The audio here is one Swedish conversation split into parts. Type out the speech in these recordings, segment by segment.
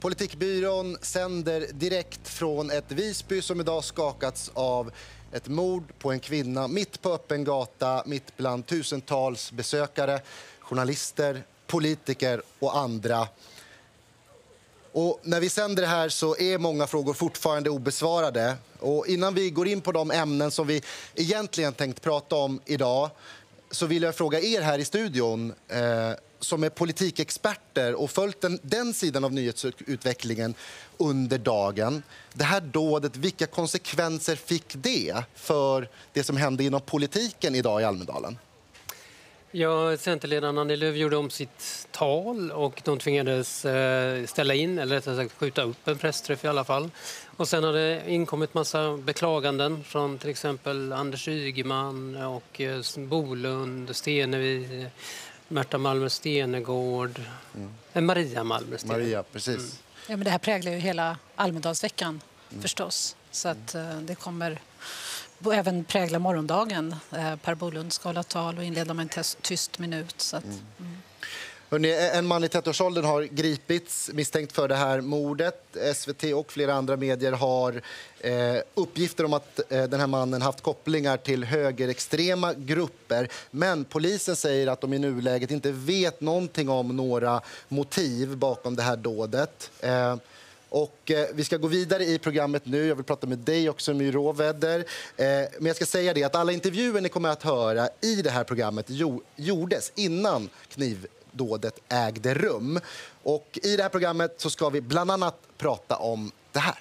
Politikbyrån sänder direkt från ett Visby som idag skakats av ett mord på en kvinna mitt på öppen gata, mitt bland tusentals besökare, journalister, politiker och andra. Och när vi sänder det här så är många frågor fortfarande obesvarade. Och innan vi går in på de ämnen som vi egentligen tänkt prata om idag så vill jag fråga er här i studion som är politikexperter och följt den sidan av nyhetsutvecklingen under dagen. Det här dådet, vilka konsekvenser fick det för det som hände inom politiken idag i Almedalen? Ja, Centerledaren Annie Lööf gjorde om sitt tal och de tvingades ställa in, eller rättare sagt skjuta upp en pressträff i alla fall. Och sen har det inkommit massa beklaganden från till exempel Anders Ygeman och Bolund, Stenevi, Märta Malmer Stenegård, Maria Malmer Stenegård. Maria, precis. Ja, men det här präglar ju hela Almedalsveckan förstås. Så att det kommer även prägla morgondagen. Per Bolund ska hålla tal och inleda med en tyst minut. Så att, Hörrni, en man i 30-årsåldern har gripits misstänkt för det här mordet. SVT och flera andra medier har uppgifter om att den här mannen haft kopplingar till högerextrema grupper. Men polisen säger att de i nuläget inte vet någonting om några motiv bakom det här dådet. Och vi ska gå vidare i programmet nu. Jag vill prata med dig också, My Råväder. Men jag ska säga det att alla intervjuer ni kommer att höra i det här programmet gjordes innan knivdådet ägde rum. Och i det här programmet så ska vi bland annat prata om det här.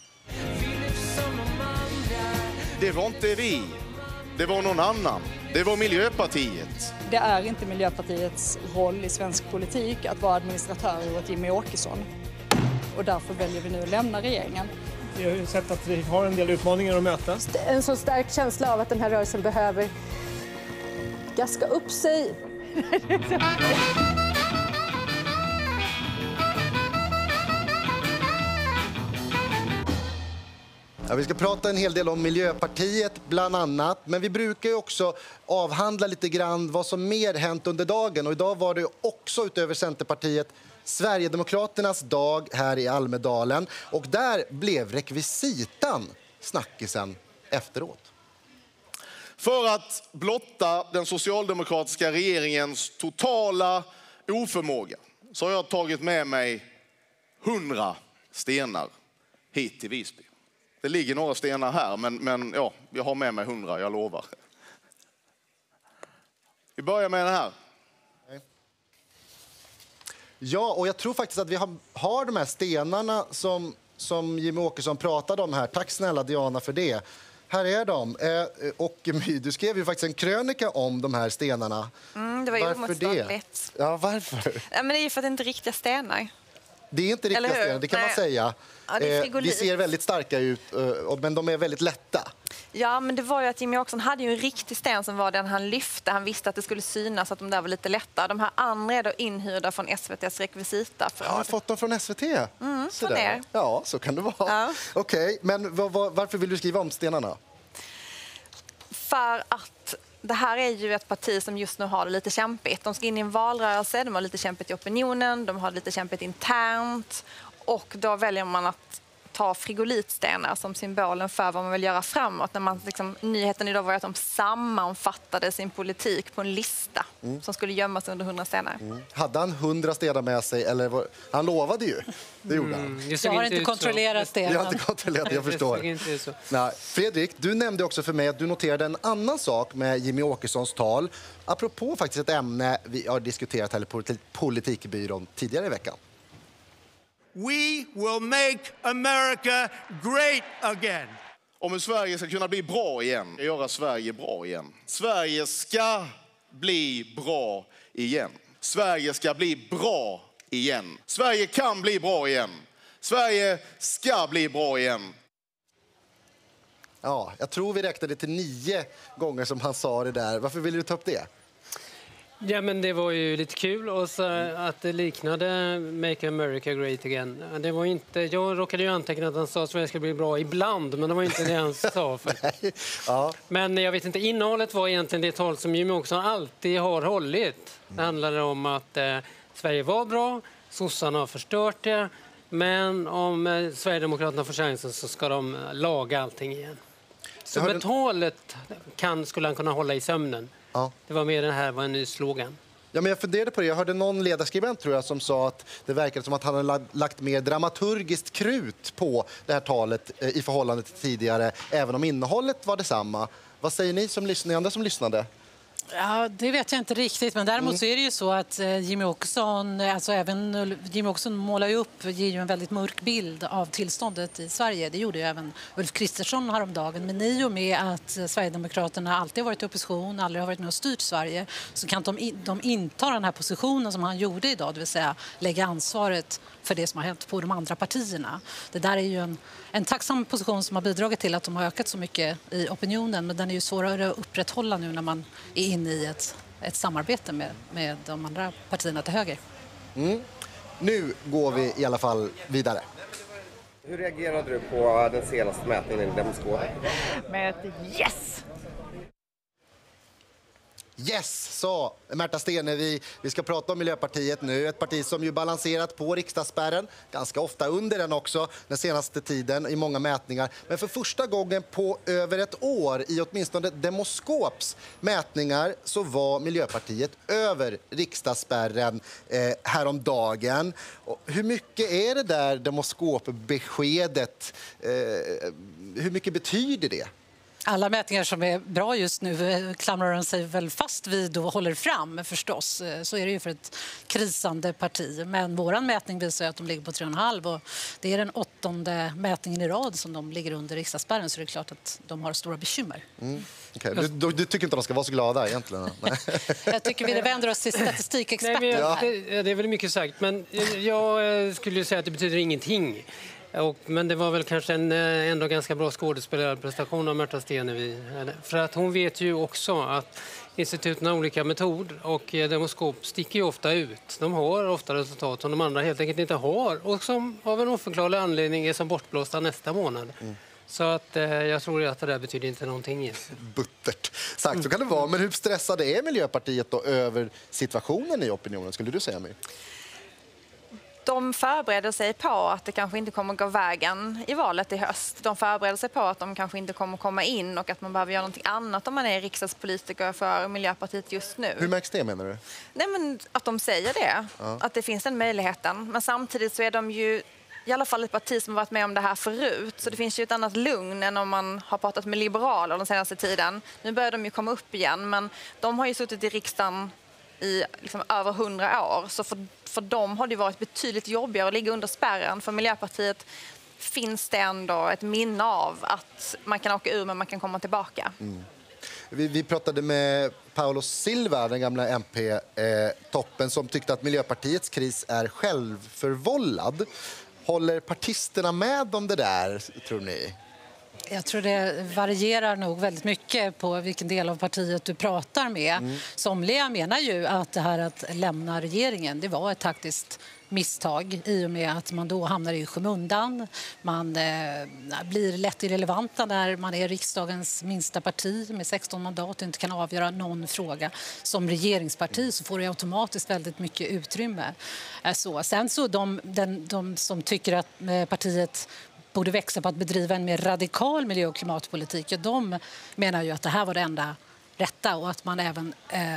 Det var inte vi. Det var någon annan. Det var Miljöpartiet. Det är inte Miljöpartiets roll i svensk politik att vara administratör åt Jimmie Åkesson. Och därför väljer vi nu att lämna regeringen. Vi har ju sett att vi har en del utmaningar att möta. En så stark känsla av att den här rörelsen behöver gaska upp sig. Ja, vi ska prata en hel del om Miljöpartiet bland annat, men vi brukar ju också avhandla lite grann vad som mer hänt under dagen. Och idag var det också utöver Centerpartiet Sverigedemokraternas dag här i Almedalen. Och där blev rekvisitan snackisen efteråt. För att blotta den socialdemokratiska regeringens totala oförmåga så har jag tagit med mig 100 stenar hit till Visby. Det ligger några stenar här, men ja, jag har med mig 100, jag lovar. Vi börjar med den här. Ja, och jag tror faktiskt att vi har de här stenarna som Jimmie Åkesson pratade om här. Tack snälla Diana för det. Här är de. Och My, du skrev ju faktiskt en krönika om de här stenarna. Det var ju varför omotståndligt. Ja, varför? Ja, men det är ju för att det inte är riktiga stenar. Det är inte riktiga stenar, det kan man säga. Ja, de ser väldigt starka ut, men de är väldigt lätta. Ja, men det var ju att Jimmie Åkesson hade ju en riktig sten som var den han lyfte. Han visste att det skulle synas att de där var lite lätta. De här andra är då inhyrda från SVT:s rekvisita. Jag har fått dem från SVT? Från er. Ja, så kan det vara. Ja. Okej, men varför vill du skriva om stenarna? För att det här är ju ett parti som just nu har det lite kämpigt. De ska in i en valrörelse, de har lite kämpigt i opinionen, de har lite kämpigt internt. Och då väljer man att ta frigolitstenar som symbolen för vad man vill göra framåt. När man, nyheten idag var att de sammanfattade sin politik på en lista som skulle gömmas under 100 stenar. Hade han 100 stenar med sig? Eller han lovade ju. Det gjorde han. Jag har inte kontrollerat det. Jag har inte kontrollerat det, jag förstår. Nej, Fredrik, du nämnde också för mig att du noterade en annan sak med Jimmie Åkessons tal. Apropå faktiskt ett ämne vi har diskuterat här på Politikbyrån tidigare i veckan. We will make America great again. Om hur Sverige ska kunna bli bra igen, göra Sverige bra igen. Sverige ska bli bra igen. Sverige ska bli bra igen. Sverige kan bli bra igen. Sverige ska bli bra igen. Ja, jag tror vi räknade till 9 gånger som han sa det där. Varför vill du ta upp det? Ja, men det var ju lite kul och så att det liknade Make America Great Again. Det var inte, jag råkade ju anteckna att han sa att Sverige ska bli bra ibland, men det var inte det han sa. Ja. Men jag vet inte, innehållet var egentligen det tal som Jimmie Åkesson alltid har hållit. Det handlade om att Sverige var bra, sossarna har förstört det. Men om Sverigedemokraterna får chansen så ska de laga allting igen. Så med talet skulle han kunna hålla i sömnen. Ja. Det var mer den här var en ny slogan. Ja, men jag funderade på det. Jag hörde någon ledarskribent tror jag som sa att det verkade som att han hade lagt mer dramaturgiskt krut på det här talet i förhållande till tidigare, även om innehållet var detsamma. Vad säger ni andra som lyssnade? Ja, det vet jag inte riktigt, men däremot så är det ju så att Jimmie Åkesson målar ju upp, ger ju en väldigt mörk bild av tillståndet i Sverige. Det gjorde ju även Ulf Kristersson häromdagen. Men i och med att Sverigedemokraterna alltid har varit i opposition, aldrig har varit med och styrt Sverige, så kan de inta den här positionen som han gjorde idag, det vill säga lägga ansvaret för det som har hänt på de andra partierna. Det där är ju en tacksam position som har bidragit till att de har ökat så mycket i opinionen, men den är ju svårare att upprätthålla nu när man är inne i ett samarbete med de andra partierna till höger. Nu går vi i alla fall vidare. Hur reagerade du på den senaste mätningen i Demoskop? Med ett yes! Yes, sa Märta Stenevi. Vi ska prata om Miljöpartiet nu. Ett parti som ju balanserat på riksdagsspärren, ganska ofta under den också den senaste tiden i många mätningar. Men för första gången på över ett år i åtminstone Demoskops mätningar så var Miljöpartiet över riksdagsspärren häromdagen. Och hur mycket är det där Demoskop-beskedet? Hur mycket betyder det? Alla mätningar som är bra just nu klamrar de sig väl fast vid och håller fram förstås. Så är det ju för ett krisande parti. Men våran mätning visar att de ligger på 3,5 och det är den 8:e mätningen i rad som de ligger under riksdagsspärren, så det är klart att de har stora bekymmer. Okay. Du tycker inte att de ska vara så glada egentligen? Jag tycker vi vänder oss till statistikexperter. Det är väl mycket sagt, men jag skulle säga att det betyder ingenting. Men det var väl kanske en ändå ganska bra skådespelarprestation av Märta Stenevi. För att hon vet ju också att instituten har olika metod och Demoskop sticker ju ofta ut. De har ofta resultat som de andra helt enkelt inte har och som av en oförklarlig anledning är som bortblåsta nästa månad. Så att jag tror att det där betyder inte någonting. Buttert sagt, så kan det vara. Men hur stressade är Miljöpartiet då över situationen i opinionen, skulle du säga mig? De förbereder sig på att det kanske inte kommer gå vägen i valet i höst. De förbereder sig på att de kanske inte kommer komma in och att man behöver göra något annat om man är riksdagspolitiker för Miljöpartiet just nu. Hur märks det, menar du? Nej, men att de säger det, att det finns den möjligheten. Men samtidigt så är de ju i alla fall ett parti som har varit med om det här förut. Så det finns ju ett annat lugn än om man har pratat med liberaler den senaste tiden. Nu börjar de ju komma upp igen, men de har ju suttit i riksdagen i liksom över 100 år. Så för dem har det varit betydligt jobbigare att ligga under spärren. För Miljöpartiet finns det ändå ett minne av att man kan åka ur men man kan komma tillbaka. Vi pratade med Paolo Silva, den gamla MP-toppen, som tyckte att Miljöpartiets kris är självförvållad. Håller partisterna med om det där, tror ni? Jag tror det varierar nog väldigt mycket på vilken del av partiet du pratar med. Somliga menar ju att det här att lämna regeringen, det var ett taktiskt misstag i och med att man då hamnar i skymundan. Man blir lätt irrelevanta när man är riksdagens minsta parti med 16 mandat och inte kan avgöra någon fråga. Som regeringsparti så får det automatiskt väldigt mycket utrymme. Sen så de som tycker att partiet borde växa på att bedriva en mer radikal miljö- och klimatpolitik. De menar ju att det här var det enda rätta och att man även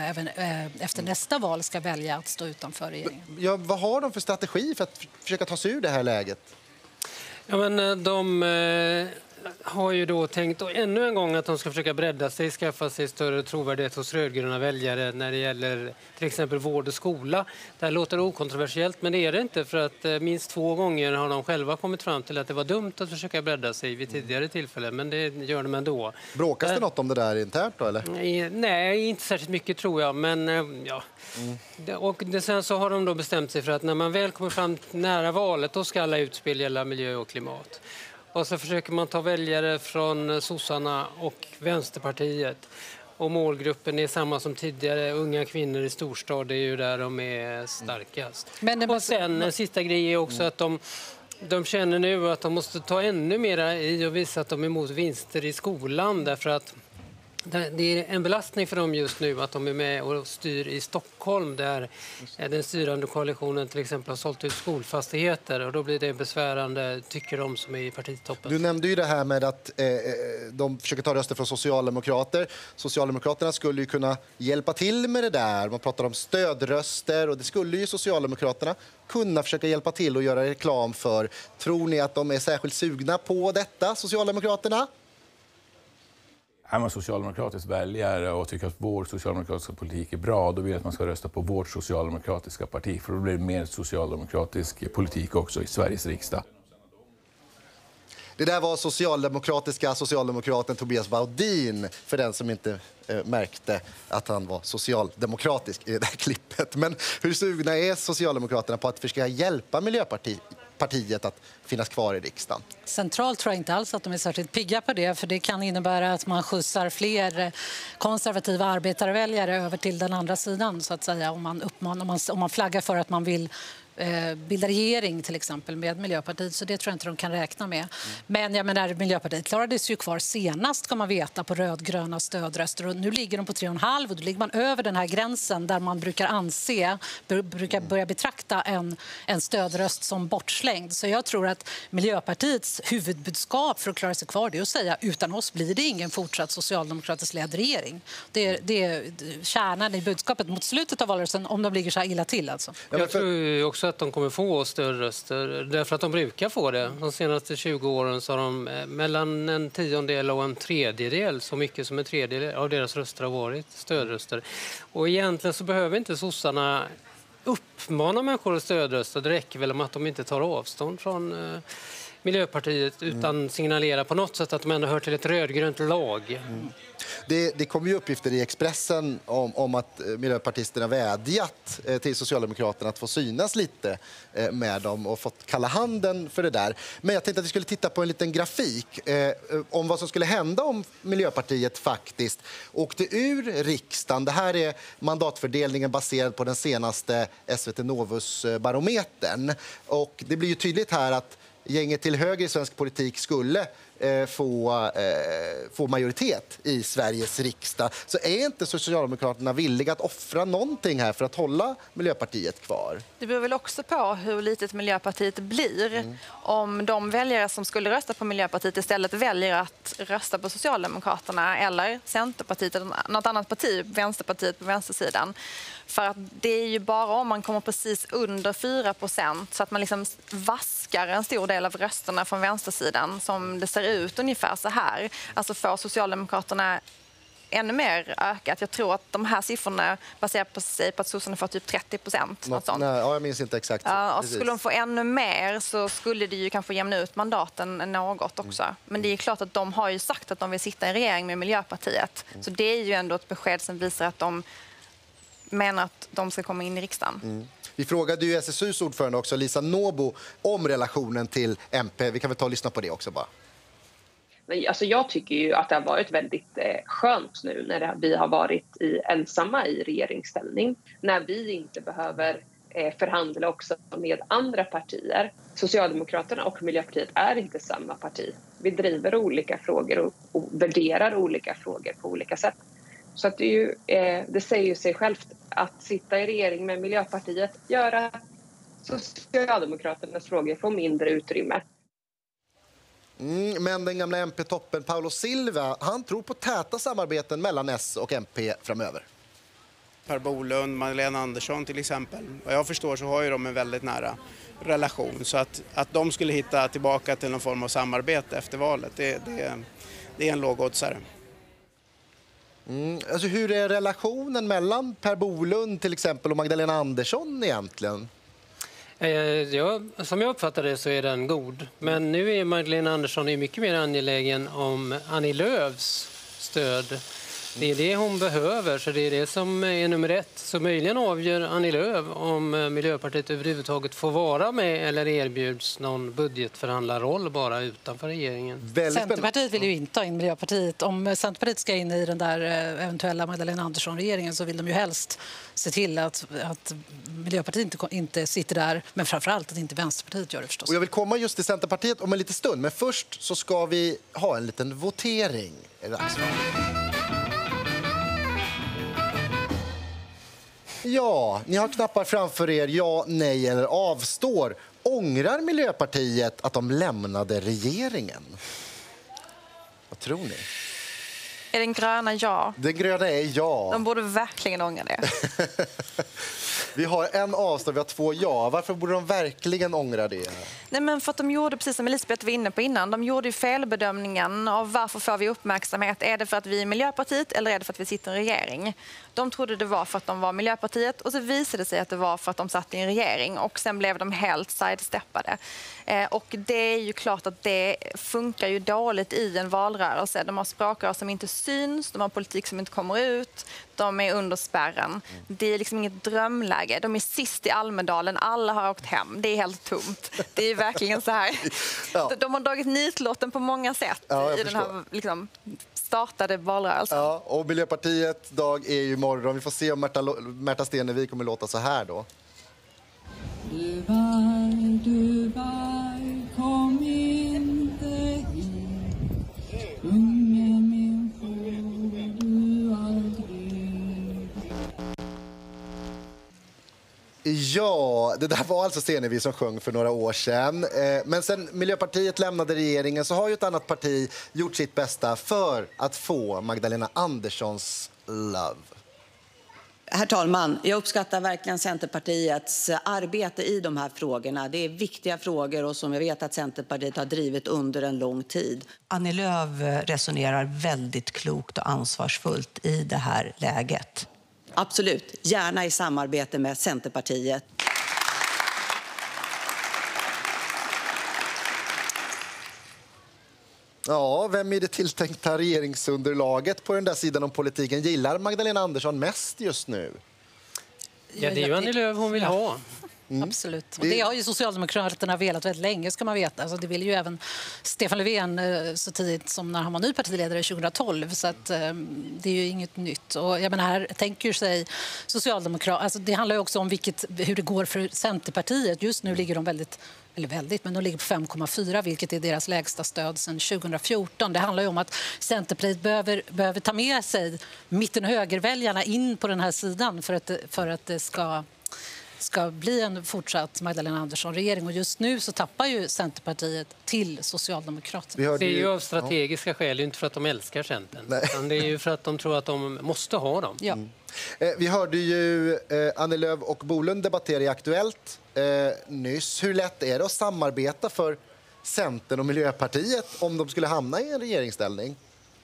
efter nästa val ska välja att stå utanför regeringen. Ja, vad har de för strategi för att försöka ta sig ur det här läget? Ja, men de har ju då tänkt ännu en gång att de ska försöka bredda sig, skaffa sig större trovärdighet hos rödgröna väljare när det gäller till exempel vård och skola. Det här låter okontroversiellt, men det är det inte, för att minst 2 gånger har de själva kommit fram till att det var dumt att försöka bredda sig vid tidigare tillfällen, men det gör de ändå. Bråkas det något om det där internt då, eller? Nej, inte särskilt mycket tror jag, men ja. Och sen så har de då bestämt sig för att när man väl kommer fram nära valet, då ska alla utspel gälla miljö och klimat. Och så försöker man ta väljare från sossarna och Vänsterpartiet. Och målgruppen är samma som tidigare. Unga kvinnor i storstad är ju där de är starkast. Och sen en sista grej är också att de känner nu att de måste ta ännu mera i och visa att de är emot vinster i skolan. Därför att Det är en belastning för dem just nu att de är med och styr i Stockholm där den styrande koalitionen till exempel har sålt ut skolfastigheter och då blir det besvärande, tycker de som är i partitoppen. Du nämnde ju det här med att de försöker ta röster från socialdemokrater. Socialdemokraterna skulle ju kunna hjälpa till med det där. Man pratar om stödröster och det skulle ju Socialdemokraterna kunna försöka hjälpa till och göra reklam för. Tror ni att de är särskilt sugna på detta, Socialdemokraterna? Är man socialdemokratisk väljare och tycker att vår socialdemokratiska politik är bra, då vill jag att man ska rösta på vårt socialdemokratiska parti. För då blir det mer socialdemokratisk politik också i Sveriges riksdag. Det där var socialdemokraten Tobias Baudin, för den som inte märkte att han var socialdemokratisk i det där klippet. Men hur sugna är Socialdemokraterna på att försöka hjälpa Miljöpartiet att finnas kvar i riksdagen? Centralt tror jag inte alls att de är särskilt pigga på det, för det kan innebära att man skjutsar fler konservativa arbetarväljare över till den andra sidan, så att säga, om man flaggar för att man vill bilda regering till exempel med Miljöpartiet, så det tror jag inte de kan räkna med. Men jag menar, Miljöpartiet klarades ju kvar senast, ska man veta, på rödgröna stödröster och nu ligger de på 3,5 och då ligger man över den här gränsen där man brukar börja betrakta en stödröst som bortslängd. Så jag tror att Miljöpartiets huvudbudskap för att klara sig kvar, det är att säga utan oss blir det ingen fortsatt socialdemokratisk ledd regering. Det är kärnan i budskapet mot slutet av valrörelsen, om de ligger så här illa till alltså. Jag tror också att de kommer få stödröster därför att de brukar få det. De senaste 20 åren så har de mellan en tiondel och en tredjedel, så mycket som en tredjedel av deras röster har varit stödröster. Och egentligen så behöver inte sossarna uppmana människor att stödrösta. Det räcker väl om att de inte tar avstånd från Miljöpartiet utan signalerar på något sätt att de ändå hör till ett rödgrönt lag. Det kom ju uppgifter i Expressen om att miljöpartisterna vädjat till Socialdemokraterna att få synas lite med dem och fått kalla handen för det där. Men jag tänkte att vi skulle titta på en liten grafik om vad som skulle hända om Miljöpartiet faktiskt åkte ur riksdagen. Det här är mandatfördelningen baserad på den senaste SVT Novus-barometern. Och det blir ju tydligt här att gänget till höger i svensk politik skulle få majoritet i Sveriges riksdag. Så är inte Socialdemokraterna villiga att offra någonting här för att hålla Miljöpartiet kvar? Det beror väl också på hur litet Miljöpartiet blir. Om de väljare som skulle rösta på Miljöpartiet istället väljer att rösta på Socialdemokraterna eller Centerpartiet eller något annat parti, Vänsterpartiet på vänstersidan. För att det är ju bara om man kommer precis under 4% så att man liksom vaskar en stor del av rösterna från vänstersidan som det ser ut ungefär så här. Alltså får Socialdemokraterna ännu mer ökat. Jag tror att de här siffrorna baserar sig på att sossarna får typ 30%. Nej, jag minns inte exakt. Ja, och skulle de få ännu mer så skulle det ju kanske jämna ut mandaten något också. Men det är klart att de har ju sagt att de vill sitta i regering med Miljöpartiet. Så det är ju ändå ett besked som visar att de menar att de ska komma in i riksdagen. Vi frågade ju SSUs ordförande också, Lisa Nåbo, om relationen till MP. Vi kan väl ta och lyssna på det också bara. Alltså jag tycker ju att det har varit väldigt skönt nu när vi har varit ensamma i regeringsställning. När vi inte behöver förhandla också med andra partier. Socialdemokraterna och Miljöpartiet är inte samma parti. Vi driver olika frågor och värderar olika frågor på olika sätt. Så att det säger ju sig självt att sitta i regering med Miljöpartiet gör att Socialdemokraternas frågor får mindre utrymme. Men den gamla MP-toppen Paulo Silva, han tror på täta samarbeten mellan S och MP framöver. Per Bolund, Magdalena Andersson till exempel. Vad jag förstår så har ju de en väldigt nära relation. Så att de skulle hitta tillbaka till någon form av samarbete efter valet, det är en lågoddsare. Alltså hur är relationen mellan Per Bolund till exempel och Magdalena Andersson egentligen? Som jag uppfattar det så är den god. Men nu är Magdalena Andersson mycket mer angelägen om Annie Lööfs stöd. Det är det hon behöver, så det är det som är nummer 1. Så möjligen avgör Annie Lööf om Miljöpartiet överhuvudtaget får vara med eller erbjuds någon budgetförhandlarroll bara utanför regeringen. Centerpartiet vill ju inte ha in Miljöpartiet. Om Centerpartiet ska in i den där eventuella Magdalena Andersson-regeringen så vill de ju helst se till att Miljöpartiet inte sitter där, men framförallt att inte Vänsterpartiet gör det förstås. Och jag vill komma just till Centerpartiet om en liten stund, men först så ska vi ha en liten votering. Är det dags för? Ja, ni har knappar framför er ja, nej eller avstår. Ångrar Miljöpartiet att de lämnade regeringen? Vad tror ni? Är den gröna ja? Den gröna är ja. De borde verkligen ångra det. Vi har en avstår, vi har 2 ja. Varför borde de verkligen ångra det? Nej, men för att de gjorde, precis som Elisabeth var inne på innan, de gjorde ju felbedömningen av varför får vi uppmärksamhet. Är det för att vi är Miljöpartiet eller är det för att vi sitter i en regering? De trodde det var för att de var Miljöpartiet och så visade det sig att det var för att de satt i en regering och sen blev de helt sidesteppade. Och det är ju klart att det funkar ju dåligt i en valrörelse. De har språkrör som inte syns, de har politik som inte kommer ut, de är under spärren. Det är liksom inget drömläge. De är sist i Almedalen, alla har åkt hem. Det är helt tomt. Det är verkligen så här. Ja. De har dragit nitlotten på många sätt i den här liksom, startade valrörelsen. Ja, och Miljöpartiet dag är ju imorgon. Vi får se om Märta Stenevi kommer låta så här då. Dubai, kom inte hit. Unge min får du aldrig. Ja, det där var alltså Stenevi som sjöng för några år sedan. Men sen Miljöpartiet lämnade regeringen så har ju ett annat parti gjort sitt bästa för att få Magdalena Anderssons love. Herr talman, jag uppskattar verkligen Centerpartiets arbete i de här frågorna. Det är viktiga frågor och som jag vet att Centerpartiet har drivit under en lång tid. Annie Lööf resonerar väldigt klokt och ansvarsfullt i det här läget. Absolut, gärna i samarbete med Centerpartiet. Ja, vem i det tilltänkta regeringsunderlaget på den där sidan om politiken gillar Magdalena Andersson mest just nu? Ja, det är ju Annie Lööf hon vill ha. Absolut. Och det har ju Socialdemokraterna velat väldigt länge, ska man veta. Alltså, det vill ju även Stefan Löfven så tidigt som när han var ny partiledare 2012. Så att, det är ju inget nytt. Och jag menar, här tänker sig Socialdemokraterna... Alltså, det handlar ju också om hur det går för Centerpartiet. Just nu ligger de men de ligger på 5,4 vilket är deras lägsta stöd sedan 2014. Det handlar ju om att Centerpartiet behöver ta med sig mitten- och högerväljarna in på den här sidan för att det ska bli en fortsatt Magdalena Andersson-regering. Och just nu så tappar ju Centerpartiet till Socialdemokraterna. Det är ju av strategiska skäl, inte för att de älskar Centern. Utan det är ju för att de tror att de måste ha dem. Ja. Vi hörde ju Annie Lööf och Bolund debattera i Aktuellt nyss. Hur lätt är det att samarbeta för Centern och Miljöpartiet om de skulle hamna i en regeringsställning?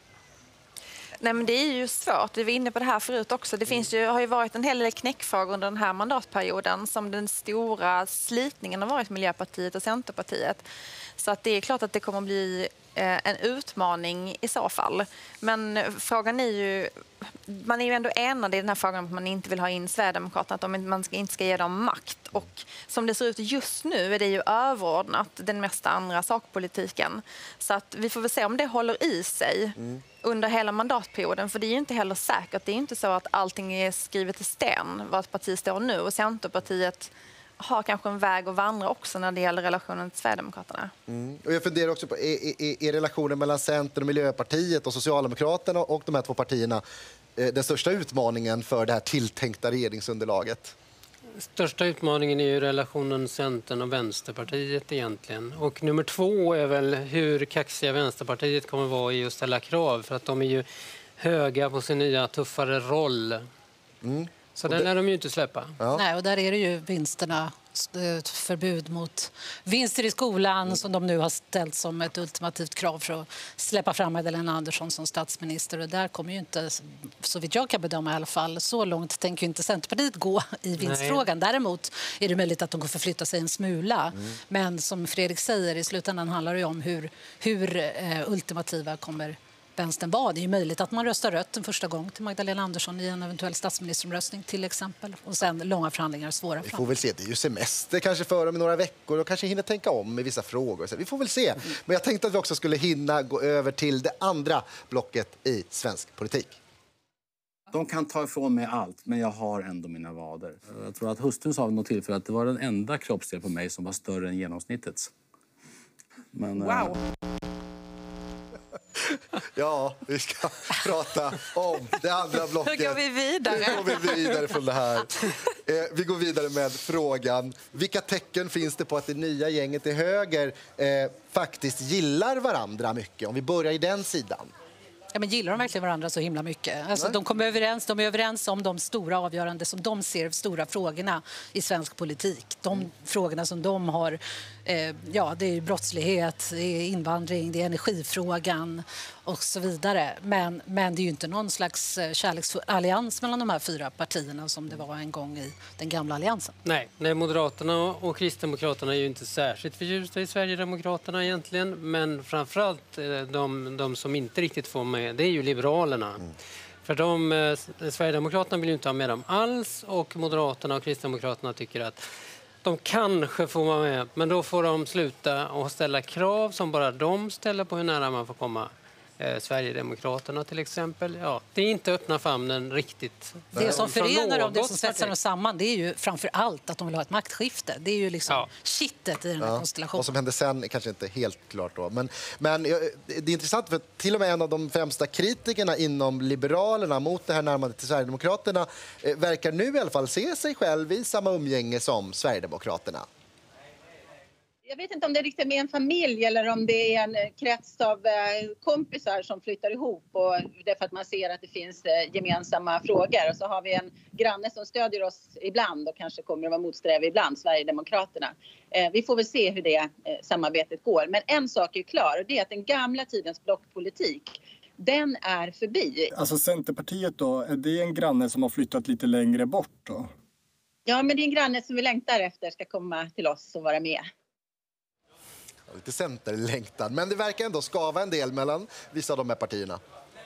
Nej, men det är ju svårt. Vi var inne på det här förut också. Det har ju varit en hel del knäckfrågor under den här mandatperioden som den stora slitningen har varit Miljöpartiet och Centerpartiet. Så att det är klart att det kommer att bli en utmaning i så fall. Men frågan är ju... Man är ju ändå enad i den här frågan att man inte vill ha in Sverigedemokraterna, att man inte ska ge dem makt. Och som det ser ut just nu är det ju överordnat den mesta andra sakpolitiken. Så att vi får väl se om det håller i sig under hela mandatperioden. För det är ju inte heller säkert. Det är inte så att allting är skrivet i sten vad ett parti står nu. Och Centerpartiet har kanske en väg att vandra också när det gäller relationen till Sverigedemokraterna. Och jag funderar också på, är relationen mellan Centern och Miljöpartiet och Socialdemokraterna och de här två partierna den största utmaningen för det här tilltänkta regeringsunderlaget? Största utmaningen är ju relationen Centern och Vänsterpartiet egentligen. Och nummer 2 är väl hur kaxiga Vänsterpartiet kommer vara i att ställa krav. För att de är ju höga på sin nya tuffare roll. Så den är de ju inte släppa. Ja. Nej, och där är det ju vinsterna, ett förbud mot vinster i skolan som de nu har ställt som ett ultimativt krav för att släppa fram Magdalena Andersson som statsminister. Och där kommer ju inte, så vitt jag kan bedöma i alla fall, så långt tänker inte Centerpartiet gå i vinstfrågan. Nej. Däremot är det möjligt att de går förflytta sig en smula. Men som Fredrik säger, i slutändan handlar det ju om hur ultimativa kommer vänstern var. Det är ju möjligt att man röstar rött en första gång till Magdalena Andersson i en eventuell statsministeromröstning till exempel. Och sen långa förhandlingar svåra. Vi får väl se. Det är ju semester kanske för dem i några veckor och kanske hinner tänka om i vissa frågor. Så vi får väl se. Men jag tänkte att vi också skulle hinna gå över till det andra blocket i svensk politik. De kan ta ifrån mig allt, men jag har ändå mina vader. Jag tror att hustrun sa vid något tillfälle att det var den enda kroppsdel på mig som var större än genomsnittets. Men, wow! Ja, vi ska prata om det andra blocket. Hur går vi vidare? Hur går vi vidare från det här? Vi går vidare med frågan. Vilka tecken finns det på att det nya gänget till höger faktiskt gillar varandra mycket? Om vi börjar i den sidan. Ja, men gillar de verkligen varandra så himla mycket? Alltså, de är överens om de stora avgörande som de ser stora frågorna i svensk politik. De frågorna som de har, det är brottslighet, det är invandring, det är energifrågan och så vidare. Men det är ju inte någon slags kärleksfull allians mellan de här fyra partierna som det var en gång i den gamla alliansen. Nej, Moderaterna och Kristdemokraterna är ju inte särskilt förtjusta i Sverigedemokraterna egentligen. Men framförallt de som inte riktigt får med, det är ju Liberalerna. För Sverigedemokraterna vill ju inte ha med dem alls, och Moderaterna och Kristdemokraterna tycker att de kanske får vara med, men då får de sluta och ställa krav som bara de ställer på hur nära man får komma. Sverigedemokraterna till exempel. Ja, det är inte öppna famnen riktigt. Det som förenar dem, det som svetsar dem samman, det är ju framför allt att de vill ha ett maktskifte. Det är ju liksom kittet i den här konstellationen. Vad som hände sen är kanske inte helt klart då. Men det är intressant, för till och med en av de främsta kritikerna inom Liberalerna mot det här närmandet till Sverigedemokraterna verkar nu i alla fall se sig själv i samma umgänge som Sverigedemokraterna. Jag vet inte om det är riktigt med en familj eller om det är en krets av kompisar som flyttar ihop, och det är för att man ser att det finns gemensamma frågor. Och så har vi en granne som stödjer oss ibland och kanske kommer att vara motsträvig ibland, Sverigedemokraterna. Vi får väl se hur det samarbetet går. Men en sak är klar, och det är att den gamla tidens blockpolitik, den är förbi. Alltså Centerpartiet då, är det en granne som har flyttat lite längre bort då? Ja, men det är en granne som vi längtar efter ska komma till oss och vara med. Lite centerlängtan, men det verkar ändå skava en del mellan vissa av de här partierna.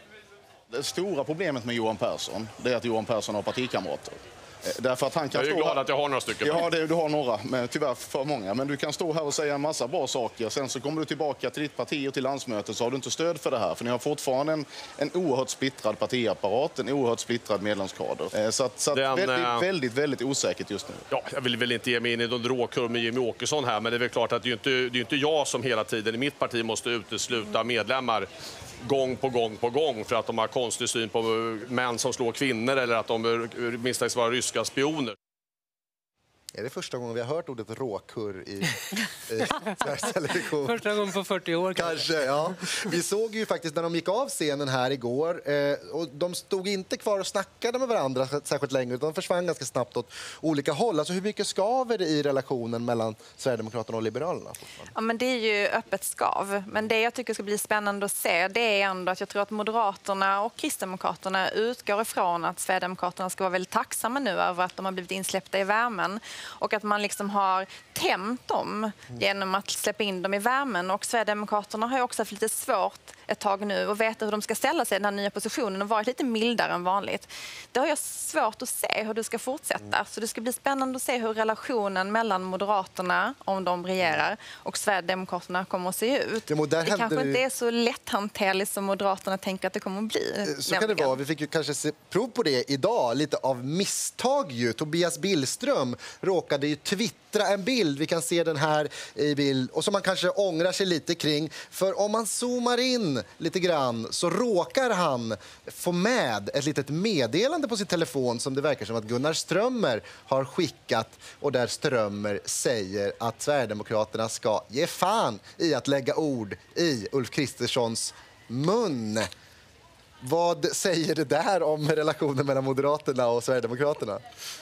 Det stora problemet med Johan Persson, det är att Johan Persson har partikamrater. Därför att han kan jag är glad att jag har några stycken. Ja, du har några, men tyvärr för många. Men du kan stå här och säga en massa bra saker. Sen så kommer du tillbaka till ditt parti och till landsmötet, så har du inte stöd för det här. För ni har fortfarande en oerhört splittrad partiapparat, en oerhört splittrad medlemskader. Så det är väldigt, väldigt osäkert just nu. Ja, jag vill väl inte ge mig in i någon råkurv med Jimmy Åkesson här, men det är väl klart att det är inte jag som hela tiden i mitt parti måste utesluta medlemmar gång på gång för att de har konstig syn på män som slår kvinnor eller att de misstänks vara ryska spioner. Är det första gången vi har hört ordet råkurr i Sveriges Television? Första gången på 40 år kanske. Ja. Vi såg ju faktiskt när de gick av scenen här igår, och de stod inte kvar och snackade med varandra särskilt länge, utan de försvann ganska snabbt åt olika håll. Alltså hur mycket skaver det i relationen mellan Sverigedemokraterna och Liberalerna? Ja, men det är ju öppet skav. Men det jag tycker ska bli spännande att se, det är ändå att jag tror att Moderaterna och Kristdemokraterna utgår ifrån att Sverigedemokraterna ska vara väldigt tacksamma nu över att de har blivit insläppta i värmen. Och att man liksom har tämt dem genom att släppa in dem i värmen. Och Sverigedemokraterna har ju också haft lite svårt ett tag nu och veta hur de ska ställa sig i den här nya positionen och varit lite mildare än vanligt. Det har jag svårt att se hur det ska fortsätta. Så det ska bli spännande att se hur relationen mellan Moderaterna, om de regerar, och Sverigedemokraterna kommer att se ut. Ja, det kanske inte är så lätthanterligt som Moderaterna tänker att det kommer att bli. Så kan det vara. Vi fick ju kanske se prov på det idag, lite av misstag ju. Tobias Billström råkade ju twittra en bild. Vi kan se den här i bild. Och som man kanske ångrar sig lite kring. För om man zoomar in lite grann så råkar han få med ett litet meddelande på sin telefon som det verkar som att Gunnar Strömmer har skickat. Och där Strömmer säger att Sverigedemokraterna ska ge fan i att lägga ord i Ulf Kristerssons mun. Vad säger det där om relationen mellan Moderaterna och Sverigedemokraterna?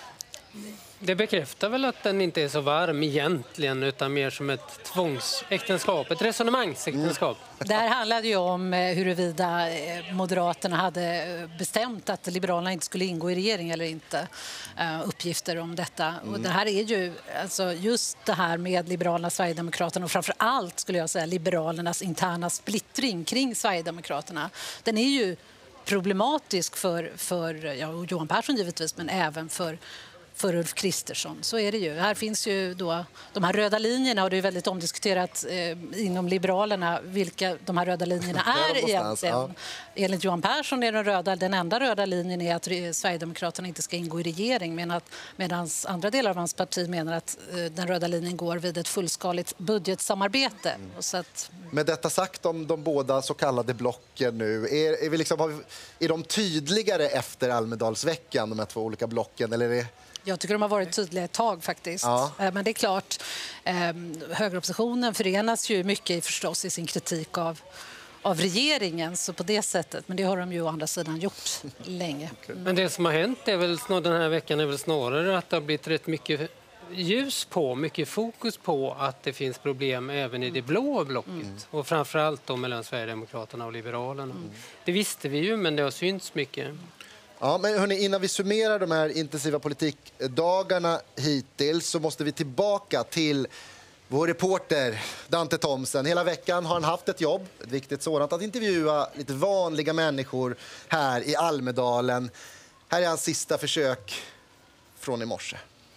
Det bekräftar väl att den inte är så varm egentligen, utan mer som ett tvångsäktenskap, ett resonemangsäktenskap. Det här handlade ju om huruvida Moderaterna hade bestämt att Liberalerna inte skulle ingå i regering eller inte. Uppgifter om detta. Och det här är ju alltså just det här med Liberalerna, Sverigedemokraterna och framför allt skulle jag säga Liberalernas interna splittring kring Sverigedemokraterna. Den är ju problematisk för Johan Persson givetvis, men även för för Ulf Kristersson. Så är det ju. Här finns ju då de här röda linjerna och det är väldigt omdiskuterat inom Liberalerna vilka de här röda linjerna är egentligen. Ja. Enligt Johan Persson är den enda röda linjen är att Sverigedemokraterna inte ska ingå i regering, medan andra delar av hans parti menar att den röda linjen går vid ett fullskaligt budgetsamarbete. Så att... Med detta sagt om de båda så kallade blocken nu, är de tydligare efter Almedalsveckan, de här två olika blocken, eller är det... Jag tycker de har varit tydliga ett tag faktiskt. Ja. Men det är klart, högeroppositionen förenas ju mycket förstås i sin kritik av regeringen, så på det sättet. Men det har de ju å andra sidan gjort länge. Men det som har hänt är väl den här veckan är väl snarare att det har blivit rätt mycket ljus på, mycket fokus på att det finns problem även i det blå blocket. Och framförallt då mellan Sverigedemokraterna och Liberalerna. Det visste vi ju, men det har synts mycket. Ja, men hörni, innan vi summerar de här intensiva politikdagarna hittills så måste vi tillbaka till vår reporter Dante Thomsen. Hela veckan har han haft ett jobb, ett viktigt sådant, att intervjua lite vanliga människor här i Almedalen. Här är hans sista försök från i morse.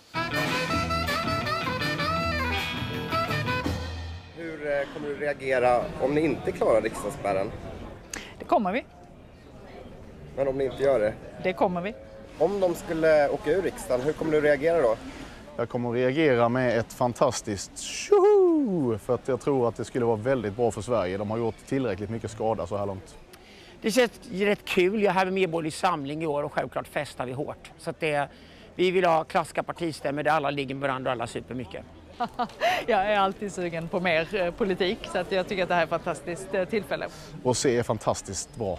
Hur kommer du reagera om ni inte klarar riksdagsspärren? Det kommer vi. Men om ni inte gör det? Det kommer vi. Om de skulle åka ur riksdagen, hur kommer du reagera då? Jag kommer att reagera med ett fantastiskt tjoho! För att jag tror att det skulle vara väldigt bra för Sverige. De har gjort tillräckligt mycket skada så här långt. Det känns rätt kul. Jag har Medborgerlig Samling i år och självklart festar vi hårt. Så att vi vill ha klassiska partistämmor där alla ligger med varandra och alla super mycket. Jag är alltid sugen på mer politik, så att jag tycker att det här är ett fantastiskt tillfälle. Och se är fantastiskt bra.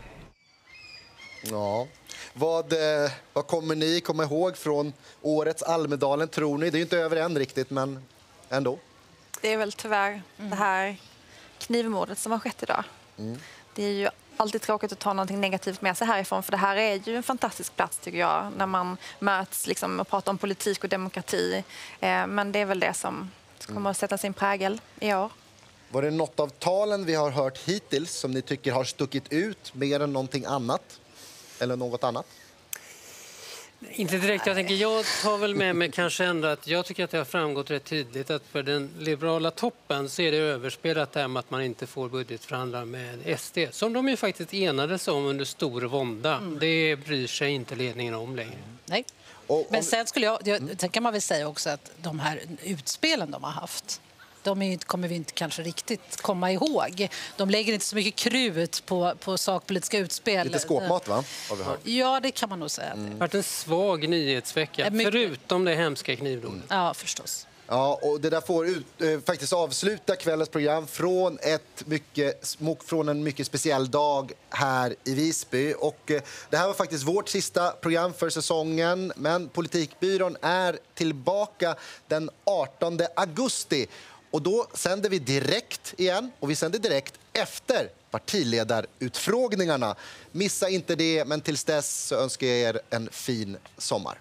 Ja. Vad kommer ni komma ihåg från årets Almedalen, tror ni? Det är ju inte över än riktigt, men ändå. Det är väl tyvärr det här knivmordet som har skett idag. Det är ju alltid tråkigt att ta någonting negativt med sig härifrån, för det här är ju en fantastisk plats tycker jag, när man möts och pratar om politik och demokrati. Men det är väl det som kommer att sätta sin prägel i år. Var det något av talen vi har hört hittills som ni tycker har stuckit ut mer än någonting annat? Eller något annat? Inte direkt. Jag tar väl med mig kanske ändå att jag tycker att det har framgått rätt tydligt att för den liberala toppen så är det överspelat där med att man inte får budgetförhandla med SD. Som de ju faktiskt enades om under stor vånda. Det bryr sig inte ledningen om längre. Nej. Men sen kan man väl säga också att de här utspelen de har haft, kommer vi inte kanske riktigt komma ihåg. De lägger inte så mycket krut på sakpolitiska utspel. Lite skåpmat, va? Har vi hört. Ja, det kan man nog säga. Det har varit en svag nyhetsvecka, förutom det hemska knivdådet. Ja, förstås. Ja, och det där får faktiskt avsluta kvällens program från en mycket speciell dag här i Visby. Och det här var faktiskt vårt sista program för säsongen, men Politikbyrån är tillbaka den 18 augusti. Och då sänder vi direkt igen, och vi sänder direkt efter partiledarutfrågningarna. Missa inte det, men tills dess så önskar jag er en fin sommar.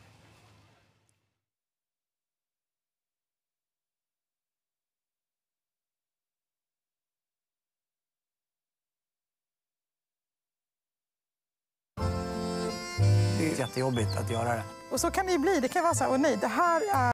Det är jättejobbigt att göra det. Och så kan det ju bli. Det kan vara så här, och nej, det här är